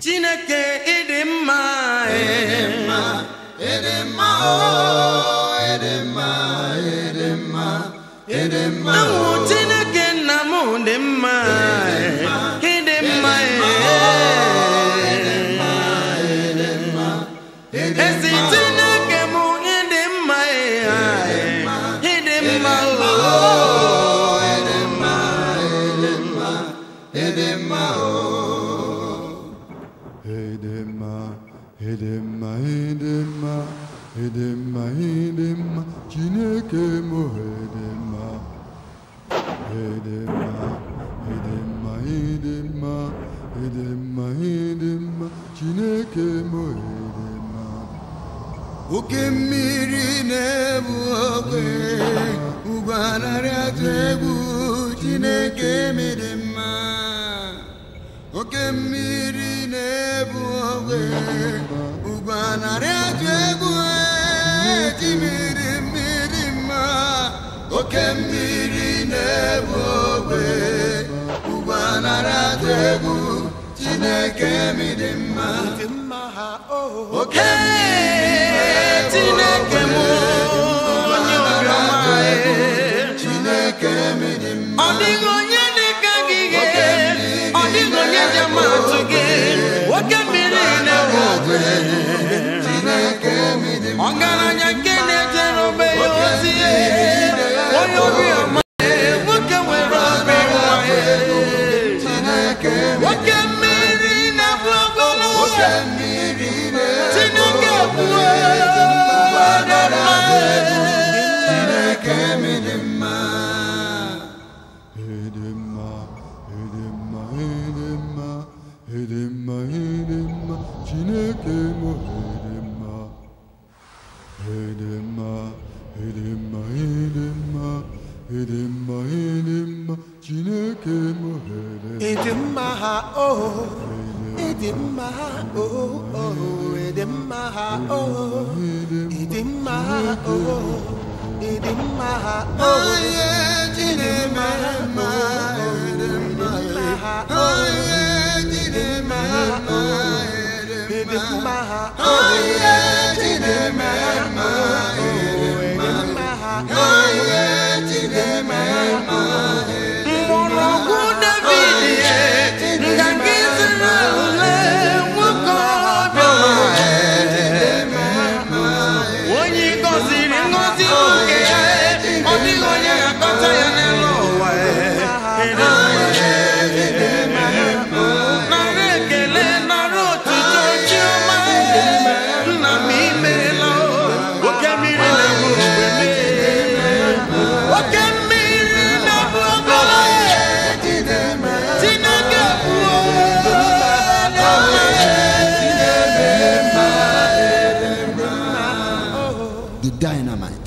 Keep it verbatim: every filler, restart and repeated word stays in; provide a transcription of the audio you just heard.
Chineke idimma edema edema oh edema edema edema oh Chineke nna m dimma idimma edema edema ezi Chineke m idimma idimma oh edema edema edema Edema, edema, edema, edema, edema, Chineke mo edema, edema, edema, edema, edema, edema, Chineke mo edema. Oke mmiri na-ebu ogwe, ugwu anarị atụ egwu, Chineke mere mma. Oke mmiri na-ebu ogwe, ugwu anarị atụ egwu, timiri mmiri mma. Oke mmiri na-ebu ogwe, ugwu anarị atụ egwu, Chineke mere mma. Oke Chineke m onye obiọma Chineke mere mma. ọ dịghị onye dị ka gị ọ dịghị onye ji amatụ gị oke mmiri na-ebu ogwe Chineke mere mma. ọgaranya nke na-ejere ogbe ya ozi onye obiọma nwoke nwere obi nwa Chineke oke mmiri na-ebu ogwe oke mmiri Chineke bụ Chineke mere mma. Edema, edema, edema, edema, edema, Chineke mo edema. Edema, edema, edema, edema, edema, Chineke mo edema. Edema oh Edema oh oh Edema oh Edema oh Edema oh Onye Chineke mere mma. Onye Chineke mere mma. Edema Onye Chineke mere mma. Onye Chineke mere mma. mgbọrọgwụ David nganga Izrel nwoke ọbịa onye gọziri ngọzi nke ya ọ dịghị onye ga-akọta ya n'elu ụwa nara ekele nara otuto chiọma nna m imeela oke mmiri na-ebu ogwe oke mmiri na-ebu ogwe Chineke bụ The dynamite.